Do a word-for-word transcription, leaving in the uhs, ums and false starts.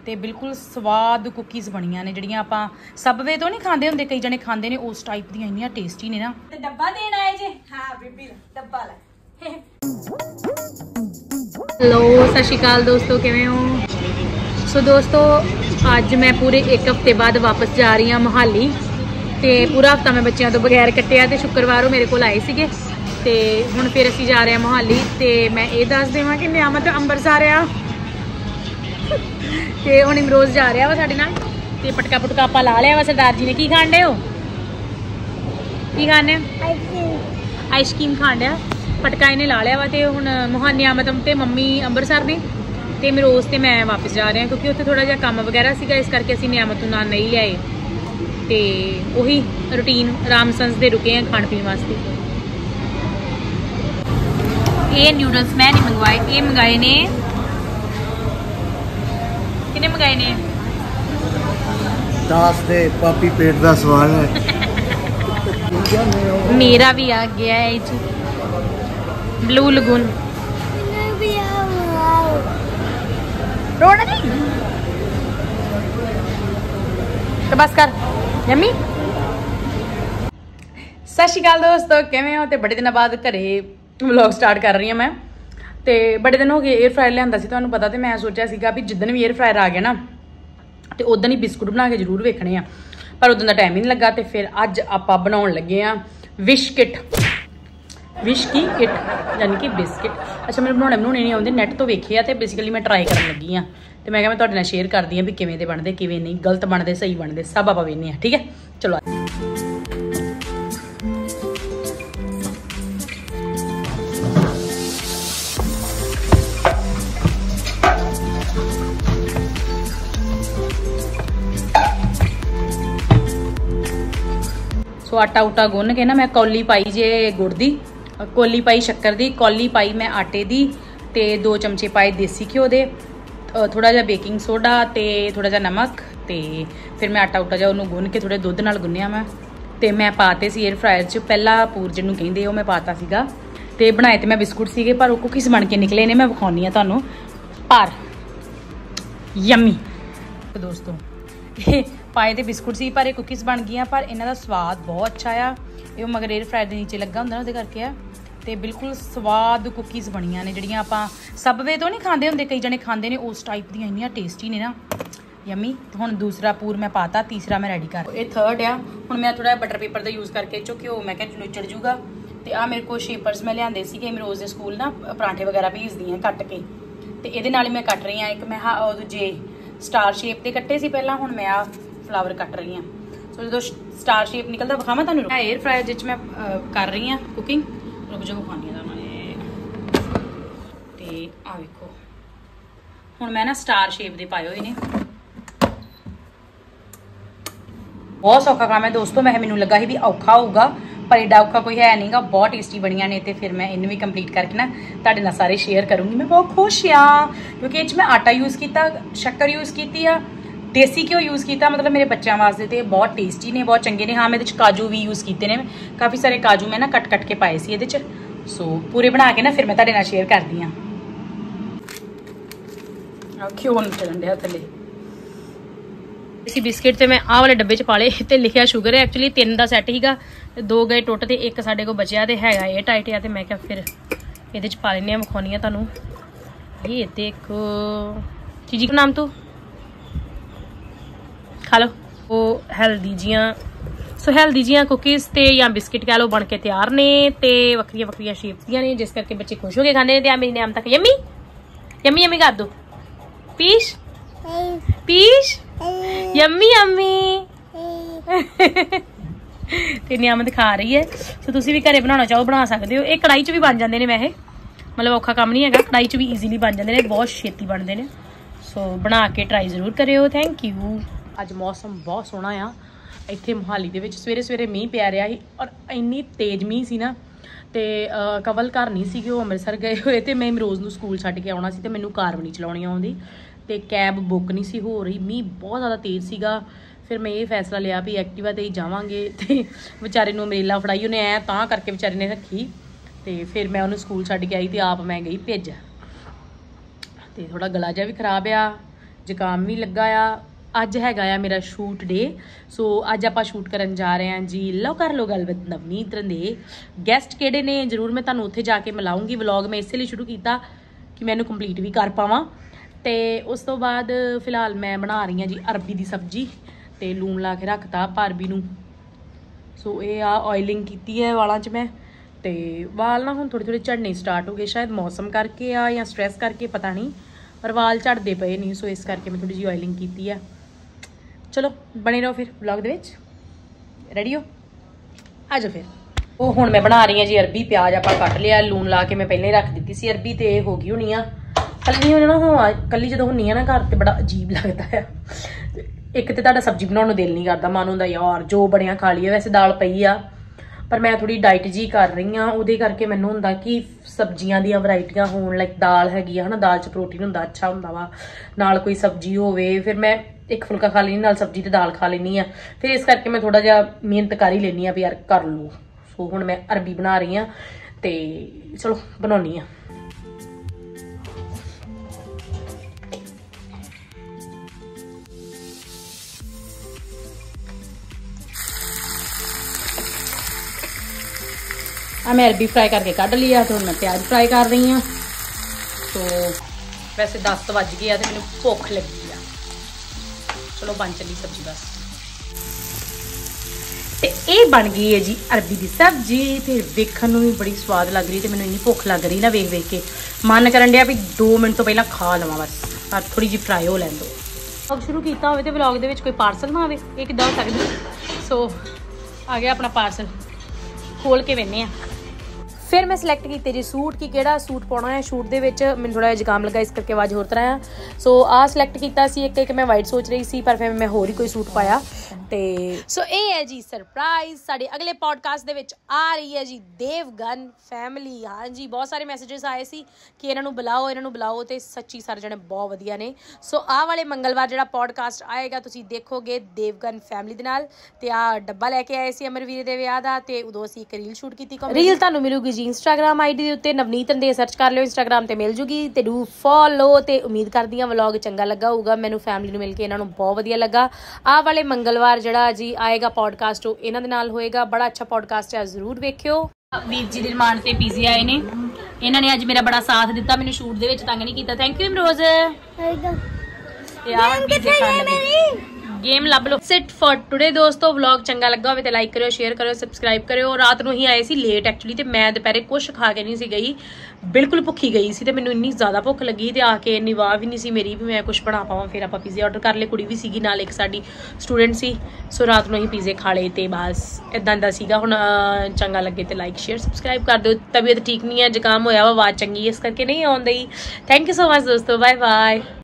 ਤੇ ਬਿਲਕੁਲ ਸਵਾਦ ਕੁਕੀਜ਼ ਬਣੀਆਂ ਨੇ ਜਿਹੜੀਆਂ ਆਪਾਂ ਸਬਵੇ ਤੋਂ ਨਹੀਂ ਖਾਂਦੇ ਹੁੰਦੇ, ਕਈ ਜਣੇ ਖਾਂਦੇ ਨੇ ਉਸ ਟਾਈਪ ਦੀਆਂ, ਇੰਨੀਆਂ ਟੇਸਟੀ ਨੇ ਨਾ। ਤੇ ਡੱਬਾ ਦੇਣ ਆਏ ਜੇ? ਹਾਂ ਬੀਬੀ ਡੱਬਾ ਲੈ। ਹੈਲੋ ਸਤਿ ਸ਼੍ਰੀ ਅਕਾਲ ਦੋਸਤੋ, ਕਿਵੇਂ ਹੋ? ਸੋ ਦੋਸਤੋ ਅੱਜ ਮੈਂ ਪੂਰੇ ਇੱਕ ਹਫ਼ਤੇ ਬਾਅਦ ਵਾਪਸ ਜਾ ਰਹੀ ਹਾਂ ਮੋਹਾਲੀ। ਤੇ ਪੂਰਾ ਹਫ਼ਤਾ ਮੈਂ ਬੱਚਿਆਂ ਤੋਂ ਬਗੈਰ ਕੱਟਿਆ ਤੇ ਸ਼ੁੱਕਰਵਾਰ ਉਹ ਮੇਰੇ ਕੋਲ ਆਏ ਸੀਗੇ ਤੇ ਹੁਣ ਫਿਰ ਅਸੀਂ ਜਾ ਰਹੇ ਹਾਂ ਮੋਹਾਲੀ। ਤੇ ਮੈਂ ਇਹ ਦੱਸ ਦੇਵਾਂ ਕਿ ਨਿਆਮਤ ਅੰਮ੍ਰਿਤਸਰ ਆ ਤੇ ਹੁਣ ਇਮਰੋਜ਼ ਜਾ ਰਿਹਾ ਵਾ ਸਾਡੇ ਨਾਲ। ਤੇ ਪਟਕਾ ਪੁਟਕਾ ਆਪਾਂ ਲਾ ਲਿਆ ਵਾ। ਸਰਦਾਰ ਜੀ ਨੇ ਕੀ ਖਾਣ ਡਏ ਹੋ? ਕੀ ਖਾਣੇ? ਆਈਸਕ੍ਰੀਮ ਖਾਣ ਡਿਆ। ਪਟਕਾ ਇਹਨੇ ਲਾ ਲਿਆ ਵਾ। ਤੇ ਹੁਣ ਮੋਹਾਲੀ ਨਿਆਮਤ ਤੇ ਮੰਮੀ ਅੰਮ੍ਰਿਤਸਰ ਨੇ ਤੇ ਇਮਰੋਜ਼ ਤੇ ਮੈਂ ਵਾਪਸ ਜਾ ਰਿਹਾ ਕਿਉਂਕਿ ਉੱਥੇ ਥੋੜਾ ਜਿਹਾ ਕੰਮ ਵਗੈਰਾ ਸੀਗਾ, ਇਸ ਕਰਕੇ ਅਸੀਂ ਨਿਆਮਤ ਨੂੰ ਨਾਲ ਨਹੀਂ ਲਿਆਏ। ਤੇ ਉਹੀ ਰੂਟੀਨ ਰਾਮਸੰਸ ਦੇ ਰੁਕੇ ਆ ਖਾਣ ਪੀਣ ਵਾਸਤੇ। ਇਹ ਨਿਊਡਲਸ ਮੈਂ ਨਹੀਂ ਮੰਗਵਾਏ, ਇਹ ਮੰਗਾਏ ਨੇ। ਕਿਹਨੇ ਮੰਗਾਏ ਨੇ? ਦਾਸ ਦੇ ਪਾਪੀ ਪੇਟ ਦਾ ਸਵਾਲ ਹੈ। ਮੇਰਾ ਵੀ ਆ ਗਿਆ ਹੈ ਜੀ ਬਲੂ ਲਗੂਨ। ਰੋਣਾ ਨਹੀਂ ਤੇ ਬਸ ਕਰ ਯਮੀ। ਸਤਿ ਸ਼੍ਰੀ ਅਕਾਲ ਦੋਸਤੋ, ਕਿਵੇਂ ਹੋ? ਤੇ ਬੜੇ ਦਿਨਾਂ ਬਾਅਦ ਘਰੇ ਵਲੌਗ ਸਟਾਰਟ ਕਰ ਰਹੀ ਹਾਂ ਮੈਂ। ਤੇ ਬੜੇ ਦਿਨ ਹੋ ਗਏ 에ਅਰ ਫਰਾਇਰ ਲਿਆਂਦਾ ਸੀ ਤੁਹਾਨੂੰ ਪਤਾ। ਤੇ ਮੈਂ ਸੋਚਿਆ ਸੀਗਾ ਵੀ ਜਿੱਦਣ ਵੀ 에ਅਰ ਫਰਾਇਰ ਆ ਗਿਆ ਨਾ ਤੇ ਉਦੋਂ ਹੀ ਬਿਸਕੁਟ ਬਣਾ ਕੇ ਜ਼ਰੂਰ ਵੇਖਣੇ ਆ, ਪਰ ਉਦੋਂ ਦਾ ਟਾਈਮ ਹੀ ਨਹੀਂ ਲੱਗਾ। ਤੇ ਫਿਰ ਅੱਜ ਆਪਾਂ ਬਣਾਉਣ ਲੱਗੇ ਆ ਵਿਸ਼ ਕਿਟ। ਵਿਸ਼ ਕੀ ਕਿਟ ਯਾਨੀ ਕਿ ਬਿਸਕਿਟ। ਅੱਛਾ ਮੈਨੂੰ ਬਣਾਉਣੇ ਬਣਾਉਣੇ ਨਹੀਂ ਆਉਂਦੇ, ਨੈਟ ਤੋਂ ਵੇਖੇ ਆ ਤੇ ਬੇਸਿਕਲੀ ਮੈਂ ਟਰਾਈ ਕਰਨ ਲੱਗੀ ਆ। ਤੇ ਮੈਂ ਕਿਹਾ ਮੈਂ ਤੁਹਾਡੇ ਨਾਲ ਸ਼ੇਅਰ ਕਰਦੀ ਆ ਵੀ ਕਿਵੇਂ ਦੇ ਬਣਦੇ, ਕਿਵੇਂ ਨਹੀਂ, ਗਲਤ ਬਣਦੇ ਸਹੀ ਬਣਦੇ, ਸਭ ਆਪਾਂ ਵੇਖਦੇ ਆ। ਠੀਕ ਹੈ ਚਲੋ। ਸੋ ਆਟਾ ਉਟਾ ਗੁੰਨ ਕੇ ਨਾ ਮੈਂ ਕੌਲੀ ਪਾਈ ਜੇ ਗੁੜ ਦੀ, ਕੌਲੀ ਪਾਈ ਸ਼ੱਕਰ ਦੀ, ਕੌਲੀ ਪਾਈ ਮੈਂ ਆਟੇ ਦੀ, ਤੇ ਦੋ ਚਮਚੇ ਪਾਏ ਦੇਸੀ ਘਿਓ ਦੇ, ਥੋੜਾ ਜਿਹਾ ਬੇਕਿੰਗ ਸੋਡਾ ਤੇ ਥੋੜਾ ਜਿਹਾ ਨਮਕ। ਤੇ ਫਿਰ ਮੈਂ ਆਟਾ ਉਟਾ ਜਿਹਾ ਉਹਨੂੰ ਗੁੰਨ ਕੇ ਥੋੜੇ ਦੁੱਧ ਨਾਲ ਗੁੰਨਿਆ ਮੈਂ। ਤੇ ਮੈਂ ਪਾਤੇ ਸੀ 에ਅਰ ਫਰਾਇਰ 'ਚ, ਪਹਿਲਾ ਪੂਰ ਜਿਹਨੂੰ ਕਹਿੰਦੇ ਉਹ ਮੈਂ ਪਾਤਾ ਸੀਗਾ। ਤੇ ਬਣਾਏ ਤੇ ਮੈਂ ਬਿਸਕੁਟ ਸੀਗੇ, ਪਰ ਉਹ ਕੁਕੀਜ਼ ਬਣ ਕੇ ਨਿਕਲੇ ਨੇ। ਮੈਂ ਵਿਖਾਉਣੀ ਆ ਤੁਹਾਨੂੰ। ਪਰ ਯਮੀ ਦੋਸਤੋ, ਇਹ ਪਾਏ ਤੇ ਬਿਸਕੁਟ ਸੀ ਪਰ ਇਹ ਕੁਕੀਜ਼ ਬਣ ਗਈਆਂ। ਪਰ ਇਹਨਾਂ ਦਾ ਸਵਾਦ ਬਹੁਤ ਅੱਛਾ ਆ। ਇਹ ਮਗਰ 에ਅਰ ਫਰਾਇਰ ਦੇ ਨੀਚੇ ਲੱਗਾ ਹੁੰਦਾ ਨਾ, ਉਹਦੇ ਕਰਕੇ ਆ। ਤੇ ਬਿਲਕੁਲ ਸਵਾਦ ਕੁਕੀਜ਼ ਬਣੀਆਂ ਨੇ ਜਿਹੜੀਆਂ ਆਪਾਂ ਸਬਵੇ ਤੋਂ ਨਹੀਂ ਖਾਂਦੇ ਹੁੰਦੇ, ਕਈ ਜਣੇ ਖਾਂਦੇ ਨੇ ਉਸ ਟਾਈਪ ਦੀਆਂ, ਇੰਨੀਆਂ ਟੇਸਟੀ ਨੇ ਨਾ, ਯਮੀ। ਹੁਣ ਦੂਸਰਾ ਪੂਰ ਮੈਂ ਪਾਤਾ, ਤੀਸਰਾ ਮੈਂ ਰੈਡੀ ਕਰ। ਇਹ ਥਰਡ ਆ। ਹੁਣ ਮੈਂ ਥੋੜਾ ਬਟਰ ਪੇਪਰ ਦਾ ਯੂਜ਼ ਕਰਕੇ ਚੋ ਘਿਓ ਮੈਂ ਕਿਹਾ ਚੜ ਜੂਗਾ। ਤੇ ਆ ਮੇਰੇ ਕੋਲ ਸ਼ੇਪਰਸ ਮੈਂ ਲਿਆਂਦੇ ਸੀਗੇ ਇਮਰੋਜ਼ ਦੇ ਸਕੂਲ ਨਾ, ਪਰਾਂਠੇ ਵਗੈਰਾ ਭੇਜਦੀਆਂ ਕੱਟ ਕੇ। ਤੇ ਇਹਦੇ ਨਾਲ ਹੀ ਮੈਂ ਕੱਟ ਰਹੀ ਹਾਂ। ਇੱਕ ਮੈਂ ਉਹ ਦੂਜੇ ਸਟਾਰ ਸ਼ੇਪ ਦੇ ਕੱਟੇ ਸੀ ਪਹਿਲਾਂ, ਹੁਣ ਮੈਂ ਆ ਫਲਾਵਰ ਕੱਟ ਰਹੀ ਹਾਂ। ਸੋ ਜਦੋਂ ਸਟਾਰ ਸ਼ੇਪ ਨਿਕਲਦਾ ਵਿਖਾਵਾਂ ਤੁਹਾਨੂੰ। 에ਅਰ ਫਰਾਇਰ ਵਿੱਚ ਮੈਂ ਕਰ ਰਹੀ ਹਾਂ ਕੁਕਿੰਗ, ਰੁਕ ਜਾਓ ਵਿਖਾਉਂਦੀ ਹਾਂ ਤੁਹਾਨੂੰ। ਤੇ ਆ ਵੇਖੋ ਹੁਣ ਮੈਂ ਨਾ ਸਟਾਰ ਸ਼ੇਪ ਦੇ ਪਾਏ ਹੋਏ ਨੇ। ਬਹੁਤ ਸੌਖਾ ਕੰਮ ਹੈ ਦੋਸਤੋ। ਮੈਂ ਮੈਨੂੰ ਲੱਗਾ ਸੀ ਵੀ ਔਖਾ ਹੋਊਗਾ, ਪਰ ਏਡਾ ਔਖਾ ਕੋਈ ਹੈ ਨਹੀਂਗਾ। ਬਹੁਤ ਟੇਸਟੀ ਬਣੀਆਂ ਨੇ। ਤੇ ਫਿਰ ਮੈਂ ਇਹਨੂੰ ਵੀ ਕੰਪਲੀਟ ਕਰਕੇ ਨਾ ਤੁਹਾਡੇ ਨਾਲ ਸਾਰੇ ਸ਼ੇਅਰ ਕਰੂੰਗੀ। ਮੈਂ ਬਹੁਤ ਖੁਸ਼ ਹਾਂ ਕਿਉਂਕਿ ਇਹ 'ਚ ਮੈਂ ਆਟਾ ਯੂਜ਼ ਕੀਤਾ, ਸ਼ੱਕਰ ਯੂਜ਼ ਕੀਤੀ ਆ, ਦੇਸੀ ਘਿਓ ਯੂਜ਼ ਕੀਤਾ, ਮਤਲਬ ਮੇਰੇ ਬੱਚਿਆਂ ਵਾਸਤੇ। ਤੇ ਬਹੁਤ ਟੇਸਟੀ ਨੇ, ਬਹੁਤ ਚੰਗੇ ਨੇ। ਹਾਂ ਮੈਂ ਇਹਦੇ 'ਚ ਕਾਜੂ ਵੀ ਯੂਜ਼ ਕੀਤੇ ਨੇ, ਕਾਫੀ ਸਾਰੇ ਕਾਜੂ ਮੈਂ ਨਾ ਕੱਟ ਕੱਟ ਕੇ ਪਾਏ ਸੀ ਇਹਦੇ 'ਚ। ਸੋ ਪੂਰੇ ਬਣਾ ਕੇ ਨਾ ਫਿਰ ਮੈਂ ਤੁਹਾਡੇ ਨਾਲ ਸ਼ੇਅਰ ਕਰਦੀ ਹਾਂ। ਘਿਓ ਨੂੰ ਚੱਲਣ ਡਿਆ ਥੱਲੇ। ਬਿਸਕਿਟ ਤੇ ਮੈਂ ਆਹ ਵਾਲੇ ਡੱਬੇ 'ਚ ਪਾ ਲਏ ਤੇ ਲਿਖਿਆ ਸ਼ੂਗਰ ਹੈ। ਐਕਚੁਅਲੀ ਤਿੰਨ ਦਾ ਸੈੱਟ ਸੀਗਾ, ਦੋ ਗਏ ਟੁੱਟ ਤੇ ਇੱਕ ਸਾਡੇ ਕੋਲ ਬਚਿਆ ਤੇ ਹੈਗਾ ਇਹ ਟਾਈਟ ਆ। ਤੇ ਮੈਂ ਕਿਹਾ ਫਿਰ ਇਹਦੇ 'ਚ ਪਾ ਲੈਂਦੇ ਹਾਂ, ਵਿਖਾਉਣੀ ਆ ਤੁਹਾਨੂੰ। ਇਹ ਦੇਖੋ ਚੀਜੀ ਦਾ ਨਾਮ ਤੂੰ ਖਾ ਲਓ। ਉਹ ਹੈਲਦੀ ਜੀਆਂ, ਸੋ ਹੈਲਦੀ ਜੀਆਂ ਕੁਕੀਜ਼ ਤੇ ਜਾਂ ਬਿਸਕਿਟ ਕਹਿ ਲਓ ਬਣ ਕੇ ਤਿਆਰ ਨੇ। ਤੇ ਵੱਖਰੀਆਂ ਵੱਖਰੀਆਂ ਸ਼ੇਪਸ ਦੀਆਂ ਨੇ, ਜਿਸ ਕਰਕੇ ਬੱਚੇ ਖੁਸ਼ ਹੋ ਕੇ ਖਾਂਦੇ ਨੇ। ਤੇ ਆ ਮੇਰੀ ਨਾਮ ਤੱਕ ਯਮੀ ਯਮੀ ਯਮੀ ਕਰ ਦੋ। ਪੀਸ਼ ਪੀਸ਼ ਯਮੀ ਯਮੀ ਤੇ ਨਿਆਮਤ ਖਾ ਰਹੀ ਹੈ। ਸੋ ਤੁਸੀਂ ਵੀ ਘਰੇ ਬਣਾਉਣਾ ਚਾਹੋ ਬਣਾ ਸਕਦੇ ਹੋ। ਇਹ ਕੜਾਈ 'ਚ ਵੀ ਬਣ ਜਾਂਦੇ ਨੇ ਵੈਸੇ, ਮਤਲਬ ਔਖਾ ਕੰਮ ਨਹੀਂ ਹੈਗਾ। ਕੜਾਈ 'ਚ ਵੀ ਈਜ਼ੀਲੀ ਬਣ ਜਾਂਦੇ ਨੇ, ਬਹੁਤ ਛੇਤੀ ਬਣਦੇ ਨੇ। ਸੋ ਬਣਾ ਕੇ ਟਰਾਈ ਜ਼ਰੂਰ ਕਰਿਓ। Thank you. ਅੱਜ ਮੌਸਮ ਬਹੁਤ ਸੋਹਣਾ ਆ ਇੱਥੇ ਮੋਹਾਲੀ ਦੇ ਵਿੱਚ। ਸਵੇਰੇ ਸਵੇਰੇ ਮੀਂਹ ਪੈ ਰਿਹਾ ਸੀ ਔਰ ਇੰਨੀ ਤੇਜ਼ ਮੀਂਹ ਸੀ ਨਾ। ਤੇ ਕਵਲ ਘਰ ਨਹੀਂ ਸੀਗੇ, ਉਹ ਅੰਮ੍ਰਿਤਸਰ ਗਏ ਹੋਏ। ਤੇ ਮੈਂ ਇਮਰੋਜ਼ ਨੂੰ ਸਕੂਲ ਛੱਡ ਕੇ ਆਉਣਾ ਸੀ ਤੇ ਮੈਨੂੰ ਕਾਰ ਵੀ ਨਹੀਂ ਚਲਾਉਣੀ ਆਉਂਦੀ ਤੇ ਕੈਬ ਬੁੱਕ ਨਹੀਂ ਸੀ ਹੋ ਰਹੀ। ਮੀਂਹ ਬਹੁਤ ਜ਼ਿਆਦਾ ਤੇਜ਼ ਸੀਗਾ। ਫਿਰ ਮੈਂ ਇਹ ਫੈਸਲਾ ਲਿਆ ਵੀ ਐਕਟਿਵਾ ਤੇ ਹੀ ਜਾਵਾਂਗੇ। ਤੇ ਵਿਚਾਰੇ ਨੂੰ ਅਮਰੇਲਾ ਫੜਾਈ ਉਹਨੇ, ਐ ਤਾਂ ਕਰਕੇ ਵਿਚਾਰੇ ਨੇ ਰੱਖੀ। ਤੇ ਫਿਰ ਮੈਂ ਉਹਨੂੰ ਸਕੂਲ ਛੱਡ ਕੇ ਆਈ ਤੇ ਆਪ ਮੈਂ ਗਈ ਭੇਜ। ਤੇ ਥੋੜਾ ਗਲਾ ਜਿਹਾ ਵੀ ਖਰਾਬ ਆ, ਜ਼ੁਕਾਮ ਵੀ ਲੱਗਾ ਆ। ਅੱਜ ਹੈਗਾ ਆ ਮੇਰਾ ਸ਼ੂਟ ਡੇ, ਸੋ ਅੱਜ ਆਪਾਂ ਸ਼ੂਟ ਕਰਨ ਜਾ ਰਹੇ ਹਾਂ ਜੀ। ਲਓ ਕਰ ਲਓ ਗੱਲ ਵਿਦ ਨਵਨੀਤ ਰੰਦੇ। ਗੈਸਟ ਕਿਹੜੇ ਨੇ ਜ਼ਰੂਰ ਮੈਂ ਤੁਹਾਨੂੰ ਉੱਥੇ ਜਾ ਕੇ ਮਿਲਾਉਂਗੀ। ਵਲੌਗ ਮੈਂ ਇਸੇ ਲਈ ਸ਼ੁਰੂ ਕੀਤਾ ਕਿ ਮੈਂ ਇਹਨੂੰ ਕੰਪਲੀਟ ਵੀ ਕਰ ਪਾਵਾਂ। ਤੇ ਉਸ ਤੋਂ ਬਾਅਦ ਫਿਲਹਾਲ ਮੈਂ ਬਣਾ ਰਹੀ ਹਾਂ ਜੀ ਅਰਬੀ ਦੀ ਸਬਜ਼ੀ, ਤੇ ਲੂਣ ਲਾ ਕੇ ਰੱਖਤਾ ਅਰਬੀ ਨੂੰ। ਸੋ ਇਹ ਆ ਆਇਲਿੰਗ ਕੀਤੀ ਹੈ ਵਾਲਾਂ 'ਚ ਮੈਂ, ਤੇ ਵਾਲ ਨਾ ਹੁਣ ਥੋੜੇ ਥੋੜੇ ਝੜਨੇ ਸਟਾਰਟ ਹੋ ਗਏ, ਸ਼ਾਇਦ ਮੌਸਮ ਕਰਕੇ ਆ ਜਾਂ ਸਟ੍ਰੈਸ ਕਰਕੇ, ਪਤਾ ਨਹੀਂ, ਪਰ ਵਾਲ ਝੜਦੇ ਪਏ ਨਹੀਂ। ਸੋ ਇਸ ਕਰਕੇ ਮੈਂ ਥੋੜੀ ਜਿਹੀ ਆਇਲਿੰਗ ਕੀਤੀ ਆ। ਚਲੋ ਬਣੇ ਰਹੋ ਫਿਰ ਵਲੌਗ ਦੇ ਵਿੱਚ। ਰੈਡੀ ਹੋ? ਆ ਜਾਓ ਫਿਰ। ਉਹ ਹੁਣ ਮੈਂ ਬਣਾ ਰਹੀ ਹਾਂ ਜੀ ਅਰਬੀ। ਪਿਆਜ਼ ਆਪਾਂ ਕੱਟ ਲਿਆ, ਲੂਣ ਲਾ ਕੇ ਮੈਂ ਪਹਿਲਾਂ ਹੀ ਰੱਖ ਦਿੱਤੀ ਸੀ ਅਰਬੀ, ਤੇ ਹੋ ਗਈ ਹੋਣੀ ਆ। ਕੱਲੀ ਹੋਣੀ ਨਾ ਹੋ ਕੱਲੀ ਜਦੋਂ ਹੁੰਨੀ ਆ ਨਾ ਘਰ, ਤੇ ਬੜਾ ਅਜੀਬ ਲੱਗਦਾ ਆ। ਇੱਕ ਤੇ ਤੁਹਾਡਾ ਸਬਜ਼ੀ ਬਣਾਉਣ ਨੂੰ ਦਿਲ ਨਹੀਂ ਕਰਦਾ, ਮਨ ਹੁੰਦਾ ਯਾਰ ਜੋ ਬਣਿਆ ਖਾ ਲਈਏ। ਵੈਸੇ ਦਾਲ ਪਈ ਆ, ਪਰ ਮੈਂ ਥੋੜੀ ਡਾਈਟ ਜੀ ਕਰ ਰਹੀ ਹਾਂ, ਉਹਦੇ ਕਰਕੇ ਮੈਨੂੰ ਹੁੰਦਾ ਕਿ ਸਬਜ਼ੀਆਂ ਦੀਆਂ ਵੈਰਾਈਟੀਆਂ ਹੋਣ। ਲਾਈਕ ਦਾਲ ਹੈਗੀ ਆ, ਹੈ ਨਾ, ਦਾਲ 'ਚ ਪ੍ਰੋਟੀਨ ਹੁੰਦਾ, ਅੱਛਾ ਹੁੰਦਾ ਵਾ। ਨਾਲ ਕੋਈ ਸਬਜ਼ੀ ਹੋਵੇ, ਫਿਰ ਮੈਂ ਇੱਕ ਫੁਲਕਾ ਖਾ ਲੈਂਦੀ, ਨਾਲ ਸਬਜ਼ੀ ਤੇ ਦਾਲ ਖਾ ਲੈਂਦੀ ਆ। ਫਿਰ ਇਸ ਕਰਕੇ ਮੈਂ ਥੋੜਾ ਜਿਹਾ ਮਿਹਨਤ ਕਰ ਹੀ ਲੈਂਦੀ ਆ ਵੀ ਯਾਰ ਕਰ ਲਓ। ਸੋ ਹੁਣ ਮੈਂ ਅਰਬੀ ਬਣਾ ਰਹੀ ਹਾਂ, ਤੇ ਚਲੋ ਬਣਾਉਣੀ ਆ। ਆ ਮੈਂ अरबी फ्राई करके कढ़ लिया, तो मैं प्याज फ्राई कर रही हाँ। तो वैसे दस तो बज गए, तो मैंने भुख लगी आ। चलो बन चली सब्जी बस। ते ये बन गई है जी अरबी की सब्जी, तो देखने में भी बड़ी स्वाद लग रही, तो मैंने इन्नी भुख लग रही ना वेख वेख के, मन करन दिया भी दो मिनट तो पहला खा लवां बस, पर थोड़ी जी फ्राई हो लैन दो। व्लॉग शुरू किया हो तो व्लॉग दे विच कोई पार्सल ना आवे, ये किद्दां हो सकदा। सो आ गया अपना पार्सल, खोल के वेने आ। फिर मैं सिलेक्ट किए जी सूट कि केड़ा सूट पाना है शूट दे विच। मैनूं थोड़ा जुकाम लगा, इस करके आवाज़ होर तरह आ। सो आ सिलेक्ट किया सी, एक एक मैं वाइट सोच रही सी, पर फिर मैं होर ही कोई सूट पाया। ते सो ये है जी सरप्राइज, साडे अगले पॉडकास्ट दे विच आ रही है जी देवगन फैमिली। हाँ जी, बहुत सारे मैसेजेस आए सी कि इन्हां नूं बुलाओ, इन्हां नूं बुलाओ, ते सच्ची सारे जने बहुत वधिया ने। सो आ वाले मंगलवार जिहड़ा पॉडकास्ट आएगा, तुसीं देखोगे देवगन फैमिली दे नाल। ते आ डब्बा लैके आए सी अमरवीर दे विआह दा, ते उदों असीं एक रील शूट कीती। रील तुहानूं मिलूगी जी इंस्टाग्राम आई डी दे उत्ते, नवनीत रंधेर सर्च कर लियो इंस्टाग्राम ते मिल जूगी। ते डू फॉलो। ते उम्मीद करदी हां व्लॉग चंगा लगा होऊगा, मैनूं फैमिली नूं मिल के इन्हां नूं बहुत वधिया लगा। आ वाले मंगलवार जिहड़ा जी आएगा पॉडकास्ट, वो इन्हां दे नाल होएगा। बड़ा अच्छा पॉडकास्ट है, जरूर वेखियो। वीर जी दी डिमांड ते पीजी आए ने, इन्हां ने अज मेरा बड़ा साथ दिता, मैनूं शूट दे विच तंग नहीं कीता। Thank you Imroz. गेम लभ लो। सिट फॉर टुडे दोस्तों, व्लॉग चंगा लगा हो तो लाइक करो, शेयर करो, सबसक्राइब करो। रात को ही आए सी लेट एक्चुअली, तो मैं दोपहरे कुछ खा के नहीं सी गई, बिल्कुल भुखी गई सी। तो मैनूं इन्नी ज़्यादा भुख लगी, तो आके इन्नी वाह भी नहीं सी मेरी भी मैं कुछ बना पावां। फिर आपां पीजे ऑर्डर कर ले, कुड़ी भी सीगी नाल, एक साडी स्टूडेंट सी। सो रात को ही पीजे खा ले, तो बस इदां दा सीगा। हुण चंगा लगे तो लाइक शेयर सबसक्राइब कर दो। तबीयत ठीक नहीं है, जुकाम होया वा, आवाज़ चंगी इस करके नहीं आउंदी। थैंक यू सो मच दोस्तों, बाय बाय।